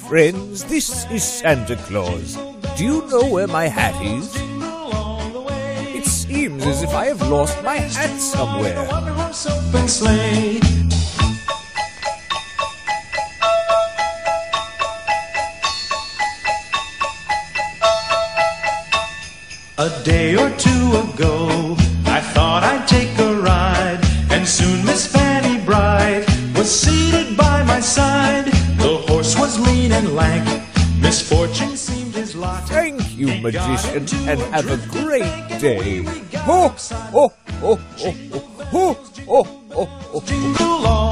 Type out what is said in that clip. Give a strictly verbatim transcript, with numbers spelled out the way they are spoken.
friends, this is Santa Claus. Do you know where my hat is? It seems as if I have lost my hat somewhere. A day or two ago, I thought I'd take a ride, and soon Miss Fanny Bright was seated by my side. The horse was lean and lank, misfortune seemed his lot. Thank you, magician, and have a great day. Ho, ho, ho, ho, ho, ho, ho, ho, ho. Jingle all